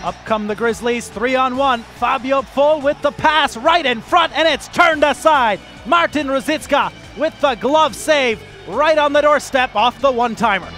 Up come the Grizzlies, 3-on-1. Fabio Full with the pass right in front, and it's turned aside. Martin Ruzicka with the glove save right on the doorstep off the one-timer.